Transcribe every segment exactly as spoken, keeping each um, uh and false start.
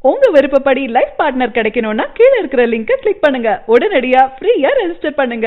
உங்க விருப்பப்படி life partner கிடைக்கணும்னா கீழ இருக்கிற லிங்கை கிளிக் பண்ணுங்க. உடனடியா ஃப்ரீயா ரெஜிஸ்டர் பண்ணுங்க.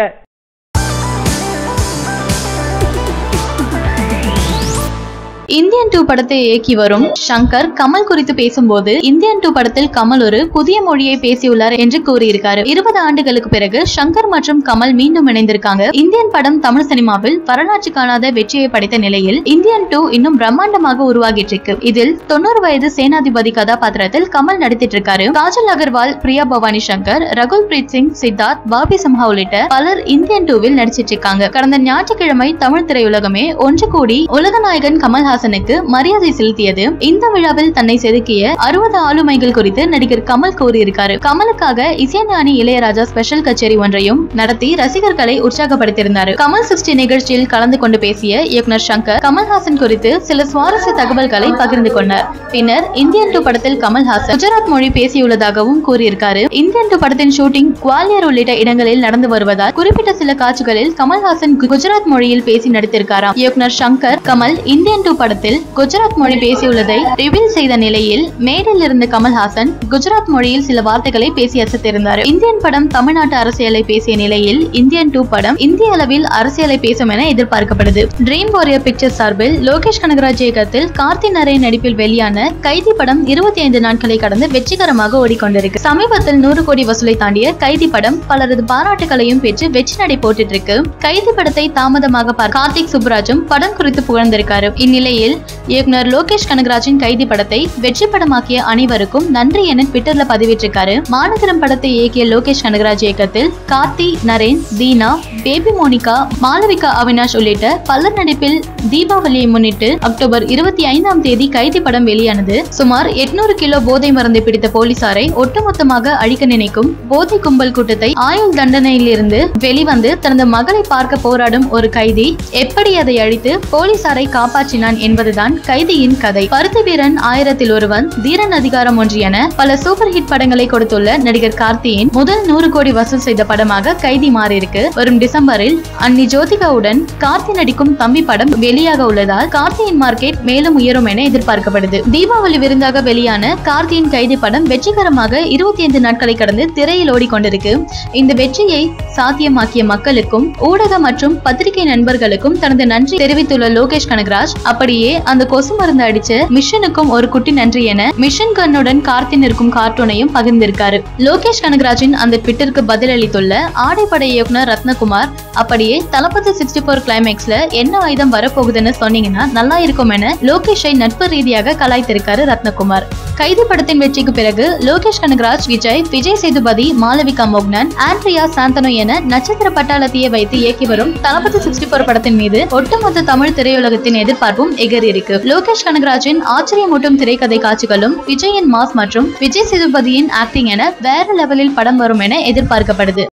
இந்தியன் டூ படத்தை இயக்கி வரும் சங்கர் கமல் குறித்து பேசும்போது இந்தியன் டூ படத்தில் கமல் ஒரு புதிய மொழியை பேசியுள்ளார் என்று கூறியிருக்காரு. இருபது ஆண்டுகளுக்கு பிறகு சங்கர் மற்றும் கமல் மீண்டும் இணைந்திருக்காங்க. இந்தியன் படம் தமிழ் சினிமாவில் வரலாற்று காணாத வெற்றியை படைத்த நிலையில் இந்தியன் டூ இன்னும் பிரம்மாண்டமாக உருவாகிட்டு இருக்கு. இதில் தொண்ணூறு வயது சேனாதிபதி கதாபாத்திரத்தில் கமல் நடித்திட்டு இருக்காரு. காஜல் அகர்வால், பிரியா பவானி சங்கர், ரகுல் பிரீத் சிங், சித்தார்த், பாபி சிம்ஹா உள்ளிட்ட பலர் இந்தியன் டூவில் நடிச்சிட்டு இருக்காங்க. கடந்த ஞாயிற்றுக்கிழமை தமிழ் திரையுலகமே ஒன்று கூடி உலகநாயகன் கமல் மரியாதை செலுத்தியது. இந்த விழாவில் தன்னை செதுக்கிய அறுபது ஆளுமைகள் குறித்து நடிகர் கமல் கூறியிருக்காரு. கமலுக்காக இசைஞானி இளையராஜா ஸ்பெஷல் கச்சேரி ஒன்றையும் நடத்தி ரசிகர்களை உற்சாகப்படுத்தியிருந்தார். கமல் சிக்ஸ்டி நிகழ்ச்சியில் கலந்து கொண்டு பேசிய இயக்குனர் சங்கர் கமல்ஹாசன் குறித்து சில சுவாரஸ்ய தகவல்களை பகிர்ந்து கொண்டார். பின்னர் இந்தியன் டூ படத்தில் கமல்ஹாசன் குஜராத் மொழி பேசியுள்ளதாகவும் கூறியிருக்காரு. இந்தியன் டூ படத்தின் ஷூட்டிங் குவாலியர் உள்ளிட்ட இடங்களில் நடந்து வருவதால் குறிப்பிட்ட சில காட்சிகளில் கமல்ஹாசன் குஜராத் மொழியில் பேசி நடித்திருக்காராம். இயக்குனர் சங்கர் கமல் இந்தியன் டூ படத்தில் குஜராத் மொழி பேசியுள்ளதை ரிவீல் செய்த நிலையில் மேடையில் இருந்த கமல்ஹாசன் குஜராத் மொழியில் சில வார்த்தைகளை பேசி அசத்திருந்தார். இந்தியன் படம் தமிழ்நாட்டு அரசியலை பேசிய நிலையில் இந்தியன் டூ படம் இந்திய அளவில் அரசியலை பேசும் என எதிர்பார்க்கப்படுது. ட்ரீம் வாரியர் பிக்சர்ஸ் சார்பில் லோகேஷ் கனகராஜ் இயக்கத்தில் கார்த்தி நரேன் நடிப்பில் வெளியான கைதி படம் இருபத்தி ஐந்து நாட்களை கடந்து வெற்றிகரமாக ஓடிக்கொண்டிருக்கு. சமீபத்தில் நூறு கோடி வசூலை தாண்டிய கைதி படம் பலரது பாராட்டுகளையும் பெற்று வெற்றி நடை போட்டுட்டு இருக்கு. கைதி படத்தை தாமதமாக பார்த்த கார்த்திக் சுப்ராஜும் படம் குறித்து புகழ்ந்திருக்காரு. இந்நிலையில் இயக்குனர் லோகேஷ் கனகராஜின் கைதி படத்தை வெற்றி படமாக்கிய அனைவருக்கும் நன்றி என ட்விட்டர்ல பதிவிட்டிருக்காரு. மாநகரம் படத்தை இயக்கிய லோகேஷ் கனகராஜ் இயக்கத்தில் கார்த்தி நரேன், தீனா, பேபி மோனிகா, மாளவிகா அவினாஷ் உள்ளிட்ட பலர் நடிப்பில் தீபாவளியை முன்னிட்டு அக்டோபர் இருபத்தி ஐந்தாம் தேதி கைதி படம் வெளியானது. சுமார் எட்நூறு கிலோ போதை மருந்து பிடித்த போலீசாரை ஒட்டுமொத்தமாக அழிக்க நினைக்கும் போதை கும்பல் கூட்டத்தை ஆயுள் தண்டனையில் இருந்து வெளிவந்து தனது மகளை பார்க்க போராடும் ஒரு கைதி எப்படி அதை அழித்து போலீசாரை காப்பாற்றினான் என்பதுதான் கைதியின் கதை. பருத்தி வீரன், ஆயிரத்தில் ஒருவன், தீரன் அதிகாரம் ஒன்று என பல சூப்பர் ஹிட் படங்களை கொடுத்துள்ள நடிகர் கார்த்தியின் முதல் நூறு கோடி வசூல் செய்த படமாக கைதி மாறியிருக்கு. வரும் டிசம்பரில் அன்னி ஜோதிகாவுடன் கார்த்தி நடிக்கும் தம்பி படம் வெளியாக உள்ளதால் கார்த்தியின் மார்க்கெட் மேலும் உயரும் என எதிர்பார்க்கப்படுது. தீபாவளி விருந்தாக வெளியான கார்த்தியின் கைதி படம் வெற்றிகரமாக இருபத்தி ஐந்து நாட்களை கடந்து திரையில் ஓடிக்கொண்டிருக்கு. இந்த வெற்றியை சாத்தியமாக்கிய மக்களுக்கும் ஊடக மற்றும் பத்திரிகை நண்பர்களுக்கும் தனது நன்றி தெரிவித்துள்ள லோகேஷ் கனகராஜ் அப்படியே அந்த கொசு மருந்து அடிச்ச மிஷனுக்கும் ஒரு குட்டி நன்றி என மிஷன் கன்னுடன் கார்த்தி நிற்கும் கார்ட்டூனையும் பகிர்ந்திருக்காரு. லோகேஷ் கனகராஜின் அந்த ட்விட்டருக்கு பதில் அளித்துள்ள ஆடைப்படை இயக்குனர் ரத்னகுமார் அப்படியே தளபதி சிக்ஸ்டி போர் கிளைமேக்ஸ்ல என்ன ஆயுதம் வரப்போகுதுன்னு சொன்னீங்கன்னா நல்லா இருக்கும் என லோகேஷை நட்பு ரீதியாக கலாய்த்திருக்காரு ரத்னகுமார். கைதி படத்தின் வெற்றிக்கு பிறகு லோகேஷ் கனகராஜ், விஜய், விஜய் சேதுபதி, மாளவிகா மோகனன், ஆண்ட்ரியா சாந்தனோ என நட்சத்திர பட்டாளத்தையே வைத்து இயக்கி வரும் தளபதி சிக்ஸ்டி போர் படத்தின் மீது ஒட்டுமொத்த தமிழ் திரையுலகத்தின் எதிர்பார்ப்பும் எகரி இருக்கு. லோகேஷ் கனகராஜின் ஆச்சரியமூட்டும் திரைக்கதை காட்சிகளும், விஜயின் மாஸ் மற்றும் விஜய் சேதுபதியின் ஆக்டிங் என வேற லெவலில் படம் வரும் என எதிர்பார்க்கப்படுது.